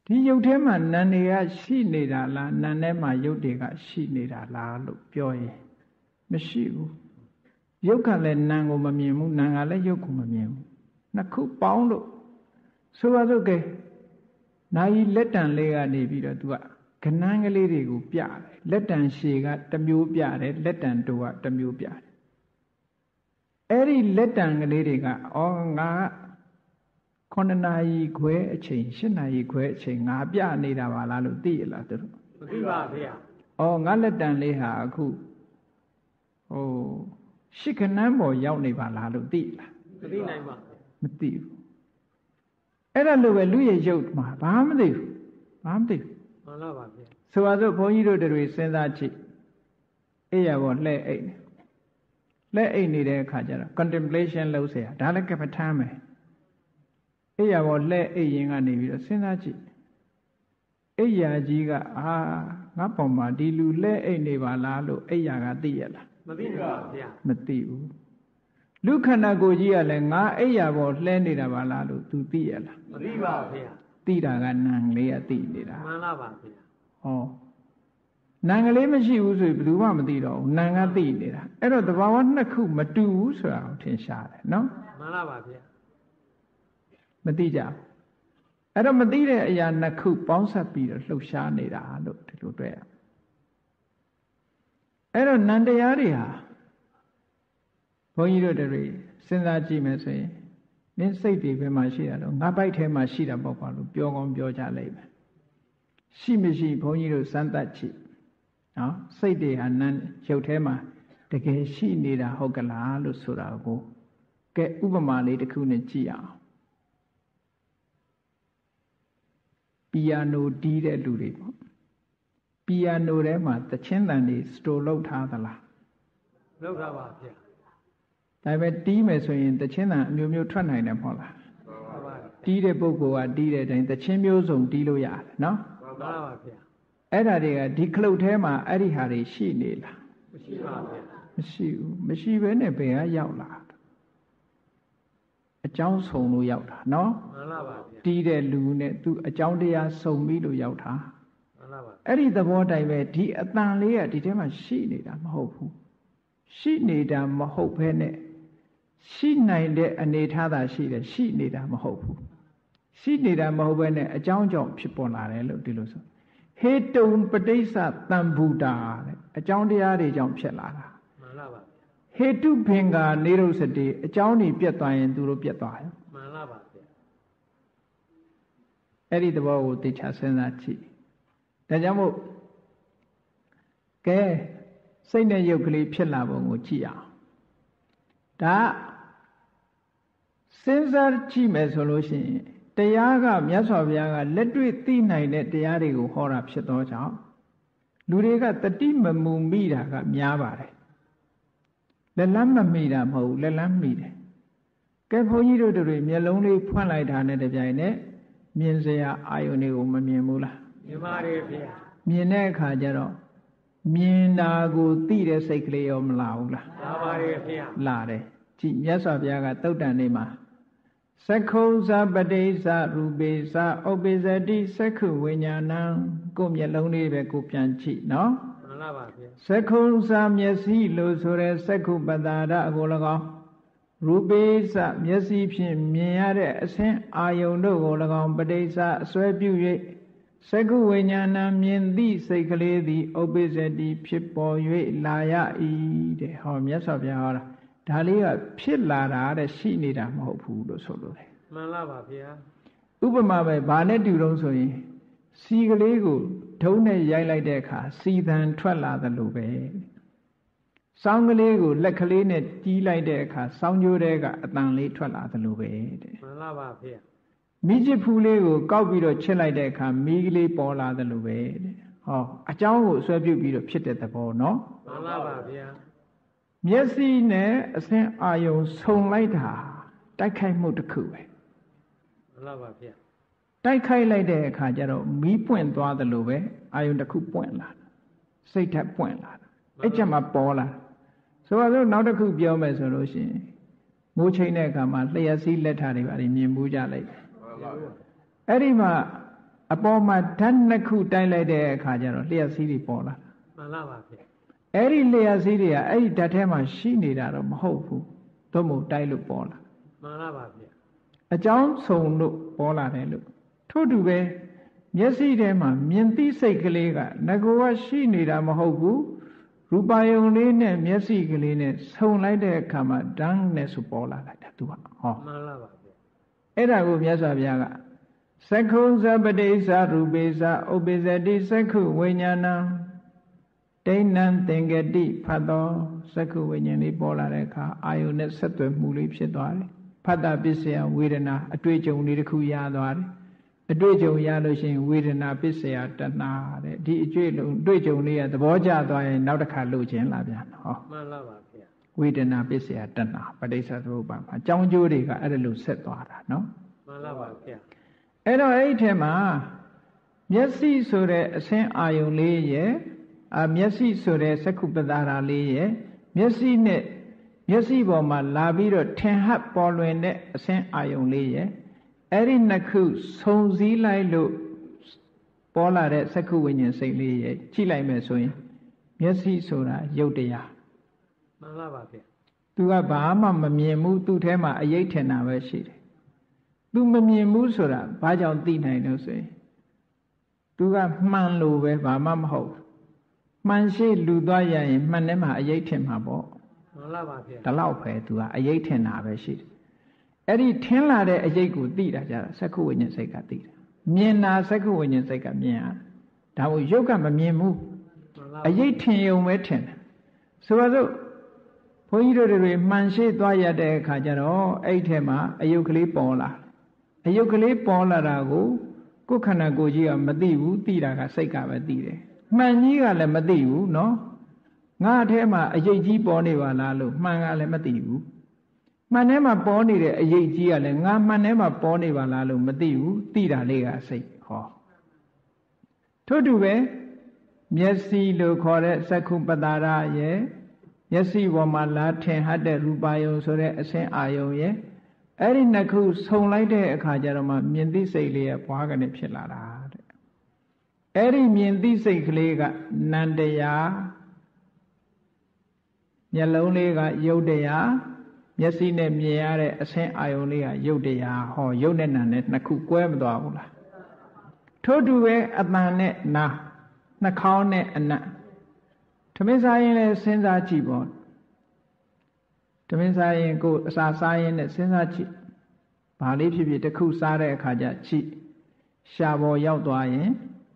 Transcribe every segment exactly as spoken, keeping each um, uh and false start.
ဒီရုပ်ထဲမှာနာမ်တွေကရှိနေတာလားနာမ်ထဲမှာရုပ်တွေကရှိနေတာလားလို့ပြောရင်မရှိဘူးရုပ်ကလည်းနာမ်ကိုမမြင်ဘူးနာမ်ကလည်းရုပ်ကိုမမြင်ဘူးနှစ်ခုပေါင်းလို့ဆိုပါစို့ကဲနာယီလက်တံလေးကနေပြီးတော့ तू ကကဏန်းကလေးတွေကိုပြတယ်လက်တံရှည်ကတစ်မျိုးပြတယ်လက်တံတိုးကတစ်မျိုးပြတယ်အဲ့ဒီလက်တံကလေးတွေကဩငါခုနှစ်နာရီခွဲအချိန်ရှစ်နာရီခွဲအချိန်ငါပြနေတာပါလားလို့သိရလားသူတို့မသိပါဗျာဩငါလက်တံလေးဟာအခုဟိုရှစ်ခဏန်းပေါ်ရောက်နေပါလားလို့သိလားမသိနိုင်ပါမသိဘူးအဲ့ဒါလိုပဲလူရဲ့ရုပ်မှာဘာမှမသိဘူးဘာမှမသိဘူးမှန်လားပါဗျာဆိုပါစို့ဘုန်းကြီးတို့တွေစဉ်းစားကြည့်အိယာပေါ်လှဲ့အိတ်လှဲ့အိတ်နေတဲ့အခါကျတော့ contemplation လုပ်เสียဒါလည်းကပ္ပထမ်းပဲအိယာပေါ်လှဲ့အိတ်ရင်ကနေပြီးတော့စဉ်းစားကြည့်အိယာကြီးကအာငါပေါ်မှာဒီလူလှဲ့အိတ်နေပါလားလို့အိယာကသိရလားမသိပါဗျာမသိဘူးလူခန္ဓာကိုယ်ကြီးကလည်းငါအိယာပေါ်လှဲနေတာပါလားလို့ तू သိရလားမသိပါဗျာသိတာကနာမ်လေးကသိနေတာမှန်လားပါဗျာဟောနာမ်ကလေးမရှိဘူးဆိုဘယ်သူမှမသိတော့ဘူးနာမ်ကသိနေတာအဲ့တော့သဘာဝနှစ်ခုမတူဘူးဆိုတာကိုထင်ရှားတယ်နော်မှန်လားပါဗျာမသိကြဘူးအဲ့တော့မသိတဲ့အရာနှစ်ခုပေါင်းစပ်ပြီးတော့လှုပ်ရှားနေတာလို့ဒီလိုတွေ့ရအဲ့တော့နန္တရားတွေဟာဘုန်းကြီးတို့တွေစဉ်းစားကြည့်မယ်ဆိုရင်မင်းစိတ်တွေဘယ်မှာရှိတာတော့ငါပိုက်ထဲမှာရှိတာပေါ့ကွာလို့ပြောကောင်းပြောကြလိမ့်မယ်ရှိမရှိဘုန်းကြီးတို့စမ်းသပ်ကြည့်နော်စိတ်တွေဟာနန်းရုပ်ထဲမှာတကယ်ရှိနေတာဟုတ်ကလားလို့ဆိုတာကိုကဲဥပမာလေးတစ်ခုနဲ့ကြည့်အောင်ပီယာနိုတီးတဲ့လူတွေပေါ့ပီယာနိုထဲမှာသချင်းတန်တွေစတိုလုပ်ထားသလားလုပ်ထားပါဗျာဒါပေမဲ့တီးမယ်ဆိုရင်သချင်းတန်အမျိုးမျိုးထွက်နိုင်တယ်မဟုတ်လားဟုတ်ပါဘူးတီးတဲ့ပုဂ္ဂိုလ်ကတီးတဲ့အတိုင်းသချင်းမျိုးစုံတီးလို့ရတယ်နော်ဟုတ်ပါပါဗျာအဲ့ဒါတွေကဒီခလုတ်ထဲမှာအဲ့ဒီဟာတွေရှိနေလားမရှိပါဗျာမရှိဘူးမရှိဘဲနဲ့ဘယ်ကရောက်လာအကြောင်းဆုံလို့ရောက်တာနော်မှန်လားပါဗျာတီးတဲ့လူနဲ့သူအကြောင်းတရားဆုံပြီးလို့ရောက်တာမှန်လားပါအဲ့ဒီသဘောတိုင်းပဲဒီအတန်လေးကဒီထဲမှာရှိနေတာမဟုတ်ဘူးရှိနေတာမဟုတ်ဘဲနဲ့ရှိနိုင်တဲ့အနေထားသာရှိတယ်ရှိနေတာမဟုတ်ဘူးရှိနေတာမဟုတ်ဘဲနဲ့အကြောင်းကြောင့်ဖြစ်ပေါ်လာတယ်လို့ဒီလိုဆိုဟေတုံပဋိစ္စတံဘူတာတဲ့အကြောင်းတရားတွေကြောင့်ဖြစ်လာတာမှန်လားပါဟေတုဘင်္ဂာနေရုစတိအကြောင်းတွေပြတ်သွားရင်သူတို့ပြတ်သွားရောမှန်လားပါဗျာအဲ့ဒီသဘောကိုသိချစဉ်းစားကြည့်ဒါကြောင့်မို့ကဲစိတ်နဲ့ရုပ်ကလေးဖြစ်လာပုံကိုကြည့်အောင်ဒါစဉ်းစားကြည့်မယ်ဆိုလို့ရှိရင်တရားကမြတ်စွာဘုရားကလက်တွေ့သိနိုင်တဲ့တရားတွေကိုဟောတာဖြစ်သောကြောင့်လူတွေကတတိမမူမိတာကများပါတယ်လက်လန်းမမိတာမဟုတ်လက်လန်းမိတယ်ကဲဘုန်းကြီးတို့တွေမျက်လုံးလေးဖွင့်လိုက်တာနဲ့တပြိုင်နက်မြင်စရာအာယုန်တွေကိုမမြင်ဘူးလားမြင်ပါတယ်ဗျာမြင်တဲ့အခါကျတော့မြင်တာကိုသိတဲ့စိတ်ကလေးရောမလာဘူးလားလာပါတယ်ဗျာလာတယ်ကြည့်မြတ်စွာဘုရားကသုတ်တန်နေမှာသက္ခုဇပတိစ္ဆရူပေသဥပ္ပိဇတိသက္ခုဝိညာဏံကိုမျက်လုံးလေးပဲကိုပြန်ကြည့်နော်မှန်လားပါဗျာသက္ခုဇမျက်စိလို့ဆိုတဲ့သက္ခုပတ္တာရအကို၎င်းရူပေသမျက်စိဖြင့်မြင်ရတဲ့အဆင်းအာယုန်တို့ကို၎င်းပဋိစ္စအစွဲပြု၍သက္ခုဝိညာဏမြင်သည့်စိတ်ကလေးသည်ဥပ္ပိဇတိဖြစ်ပေါ်၍လာရ၏တဲ့ဟောမြတ်စွာဘုရားဟောတာဒါလေးကဖြစ်လာတာတဲ့ရှိနေတာမဟုတ်ဘူးလို့ဆိုလို့တယ်မှန်လားပါဗျာဥပမာပဲဘာနဲ့တူတုံးဆိုရင်စီကလေးကိုဒုံးနဲ့ရိုက်လိုက်တဲ့အခါစီသံထွက်လာသလိုပဲစောင်းကလေးကိုလက်ကလေးနဲ့ကြီးလိုက်တဲ့အခါစောင်းကြိုးတဲကအတန်လေးထွက်လာသလိုပဲတဲ့မှန်လားပါဗျာမိချစ်ဖူးလေးကိုကောက်ပြီးတော့ချစ်လိုက်တဲ့အခါမီးကလေးပေါ်လာသလိုပဲတဲ့ဟောအကြောင်းကိုအစွဲပြုပြီးတော့ဖြစ်တဲ့သဘောနော်မှန်လားပါဗျာမျက်စိနဲ့အဆင်းအာယုံဆုံလိုက်တာတိုက်ခိုက်မှုတစ်ခုပဲမှန်လားပါဗျာတိုက်ခိုက်လိုက်တဲ့အခါကျတော့မီးပွင့်သွားသလိုပဲအာယုံတစ်ခုပွင့်လာစိတ်ထက်ပွင့်လာအဲ့ချက်မှာပေါ်လာဆိုတော့နောက်တစ်ခုပြောမယ်ဆိုလို့ရှိရင်မိုးချိန်တဲ့အခါမှာလျှက်စီးလက်ထာတွေပါမြင်မှုကြလိုက်အဲ့ဒီမှာအပေါ်မှာဓာတ်နှစ်ခုတိုက်လိုက်တဲ့အခါကျတော့လျှက်စီးတွေပေါ်လာတာမှန်လားပါဗျာအဲ့ဒီလျှက်စီးတွေကအဲ့ဒီဓာတ်ထဲမှာရှိနေတာတော့မဟုတ်ဘူးသို့မဟုတ်တိုက်လို့ပေါ်လာမှန်လားပါဗျာအကြောင်းစုံလို့ပေါ်လာတယ်လို့ထို့တူပဲမျက်စိထဲမှာမြင်သိစိတ်ကလေးကငကောကရှိနေတာမဟုတ်ဘူးရူပယုံလေးနဲ့မျက်စိကလေးနဲ့ဆုံလိုက်တဲ့အခါမှာဓာတ်နဲ့ဆိုပေါ်လာလိုက်တာသူကဟောမှန်လားပါဗျာအဲ့ဒါကိုမြတ်စွာဘုရားကသက္ခုဇပတိစ္ဆရူပိစ္ဆဥပိစ္ဆတိသက္ခုဝိညာဏံဒိဋ္ဌံသင်္ကတိဖတ်တော်သက္ခုဝိညာဉ်လေးပေါ်လာတဲ့အခါအာယုန်နဲ့ဆက်သွယ်မှုလေးဖြစ်သွားတယ်ဖတ်တာပစ္စယဝေဒနာအတွေ့အကြုံလေးတစ်ခုရသွားတယ်အတွေ့အကြုံရလို့ရှိရင်ဝေဒနာပစ္စယတဏှာတဲ့ဒီအတွေ့လုံးအတွေ့အကြုံလေးကသဘောကျသွားရင်နောက်တစ်ခါလို့ခြင်းလာပြန်ဟောမှန်လားပါဗျာဝေဒနာပစ္စယတဏှာပဋိစ္စသမုပ္ပါမှာအကြောင်းကျိုးတွေကအဲ့ဒါလို့ဆက်သွားတာနော်မှန်လားပါဗျာအဲ့တော့အဲ့ဒီထဲမှာမျက်စိဆိုတဲ့အဆင်းအာယုံလေးရဲ့အမျက်စိဆိုတဲ့သက္ခုပတာရာလေးရဲ့မျက်စိနဲ့မျက်စိပေါ်မှာလာပြီးတော့ထင်ဟပ်ပေါ်လွင်တဲ့အဆင်းအာယုံလေးရဲ့အဲ့ဒီနှစ်ခုစုံစည်းလိုက်လို့ပေါ်လာတဲ့သက္ခုဝိညာဉ်စိတ်လေးရဲ့ကြည့်လိုက်မယ်ဆိုရင်မျက်စိဆိုတာရုပ်တရားမှန်လားပါဗျာသူကဘာမှမမြင်ဘူးသူ့ထဲမှာအယိတ်ထင်တာပဲရှိတယ်သူမမြင်ဘူးဆိုတာဘာကြောင့်သိနိုင်လို့ဆိုရင်သူကမှန်လို့ပဲဘာမှမဟုတ်မှန်ရှိလူသွားရရင်မှန်ထဲမှာအယိတ်ထင်မှာပေါ့မှန်လားပါဗျာဒါတော့ပဲသူကအယိတ်ထင်တာပဲရှိတယ်အဲ့ဒီထင်လာတဲ့အယိတ်ကိုသိတာကြတာသက္ခုဝိညာဉ်စိတ်ကသိတာမြင်တာသက္ခုဝိညာဉ်စိတ်ကမြင်ရဒါကိုရုပ်ကမမြင်ဘူးအယိတ်ထင်ုံပဲထင်တယ်ဆိုပါစို့ဘုန်းကြီးတို့တွေမှန်ရှိသွားရတဲ့အခါကျတော့အဲ့ထဲမှာအယုတ်ကလေးပေါ်လာအယုတ်ကလေးပေါ်လာတာကိုကိုယ်ခန္ဓာကိုယ်ကြီးကမသိဘူးသိတာကစိတ်ကပဲသိတယ်မှန်ကြီးကလည်းမသိဘူးနော်ငါအထဲမှာအယိတ်ကြီးပေါ်နေပါလားလို့မှန်ကလည်းမသိဘူးမှန်ထဲမှာပေါ်နေတဲ့အယိတ်ကြီးကလည်းငါမှန်ထဲမှာပေါ်နေပါလားလို့မသိဘူးသိတာလေးကစိတ်ဟောထို့တူပဲမျက်စိလို့ခေါ်တဲ့သက္ခုပတာရရဲ့မျက်စိပေါ်မှာလာထင်ဟပ်တဲ့ရူပယုံဆိုတဲ့အဆင်းအာယုံရဲ့အဲ့ဒီနှစ်ခုဆုံလိုက်တဲ့အခါကျတော့မှမြင်သိစိတ်လေးရဲ့ဘွားကနေဖြစ်လာတာတဲ့အဲ့ဒီမြင်သိစိတ်ကလေးကနန္တရားမျက်လုံးလေးကယုတ်တရားမျက်စိနဲ့မြင်ရတဲ့အဆင်းအာယုံလေးကယုတ်တရားဟောယုတ်နဲ့နာနဲ့နှစ်ခုကွဲမသွားဘူးလားထို့တူပဲအတန်နဲ့နာနှာခေါင်းနဲ့အနံ့ထမင်းစားရင်လည်းစဉ်းစားကြည့်ပေါ့ထမင်းစားရင်ကိုယ်အစာစားရင်လည်းစဉ်းစားကြည့်ဘာလေးဖြစ်ဖြစ်တစ်ခုစားတဲ့အခါကျကြည့်ရှားပေါ်ရောက်သွားရင်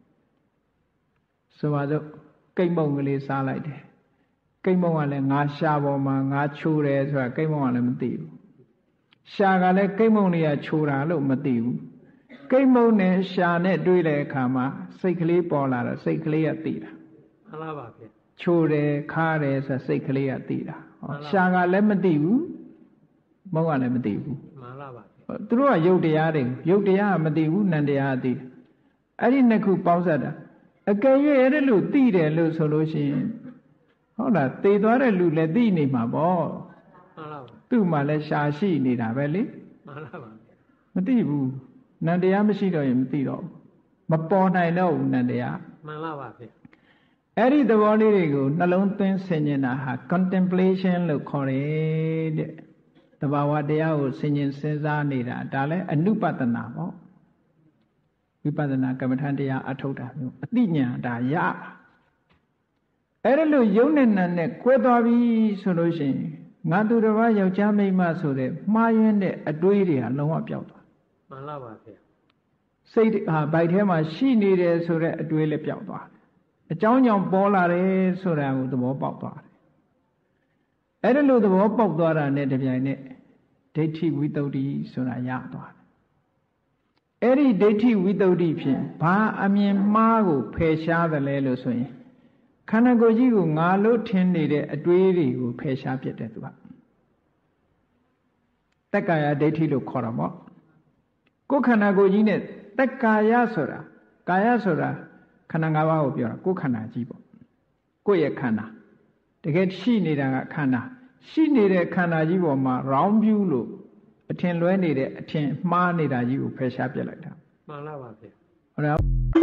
ဆိုပါစို့ကိတ်မုံကလေးစားလိုက်တယ်ကိတ်မုံကလည်းငါရှားပေါ်မှာငါချိုးတယ်ဆိုတာကိတ်မုံကလည်းမသိဘူးရှားကလည်းကိတ်မုံလေးကချိုးတာလို့မသိဘူးကိတ်မုံနဲ့ရှားနဲ့တွေ့တဲ့အခါမှာစိတ်ကလေးပေါ်လာတော့စိတ်ကလေးကသိတာမှန်လားပါဗျာချိုးတယ်ခါတယ်ဆိုစိတ်ကလေးကသိတာဟောရှားကလည်းမသိဘူးမုံကလည်းမသိဘူးမှန်လားပါဗျာသူတို့ကယုတ်တရားတွေယုတ်တရားကမသိဘူးနံတရားကသိတယ်အဲ့ဒီနှစ်ခုပေါင်းစပ်တာအကယ်၍အဲ့ဒါလို့သိတယ်လို့ဆိုလို့ရှိရင်ဟုတ်လားသိသွားတဲ့လူလည်းသိနေမှာပေါ့မှန်လားပါသူ့မှာလည်းရှားရှိနေတာပဲလေမှန်လားပါဗျာမသိဘူးနံတရားမရှိတော့ရင်မသိတော့ဘူးမပေါ်နိုင်တော့ဘူးနံတရားမှန်လားပါဗျာအဲ့ဒီသဘောလေးတွေကိုနှလုံးသွင်းဆင်ញင်တာဟာ contemplation လို့ခေါ်တယ်တဲ့တဘာဝတရားကိုဆင်ញင်စဉ်းစားနေတာဒါလည်းအနုပဒနာပေါ့ဝိပဿနာကမ္မထန်တရားအထုတ်တာမျိုးအသိဉာဏ်ဒါရအဲ့ဒါလို့ယုံနဲ့နံနဲ့ကွဲသွားပြီဆိုလို့ရှိရင်ငါသူတစ်ပါးယောက်ျားမိန်းမဆိုတဲ့မှားယွင်းတဲ့အတွေးတွေကလုံးဝပျောက်သွားမှန်လားပါဗျာစိတ်ဟာဗိုက်ထဲမှာရှိနေတယ်ဆိုတဲ့အတွေးလည်းပျောက်သွားတယ်အကြောင်းကြောင့်ပေါ်လာတယ်ဆိုတာကိုသဘောပေါက်သွားတယ်အဲ့ဒါလို့သဘောပေါက်သွားတာနဲ့တပြိုင်နက်ဒိဋ္ဌိဝိတ္တုဆိုတာရသွားတယ်အဲ့ဒီဒိဋ္ဌိဝိတ္တုဖြင့်ဘာအမြင်မှားကိုဖယ်ရှားတယ်လဲလို့ဆိုရင်ခန္ဓာကိုယ်ကြီးကိုငါလို့ထင်နေတဲ့အတွေးတွေကိုဖယ်ရှားပြတယ်သူကတက္ကာယဒိဋ္ဌိလို့ခေါ်တာပေါ့ကိုယ်ခန္ဓာကိုယ်ကြီးနဲ့တက္ကာယဆိုတာကာယဆိုတာခန္ဓာ၅ပါးကိုပြောတာကိုယ်ခန္ဓာကြီးပေါ့ကိုယ့်ရဲ့ခန္ဓာတကယ်ရှိနေတာကခန္ဓာရှိနေတဲ့ခန္ဓာကြီးပေါ်မှာ round view လို့အထင်လွဲနေတဲ့အထင်မှားနေတာကြီးကိုဖယ်ရှားပြလိုက်တာမှန်လားပါဗျာဟုတ်လား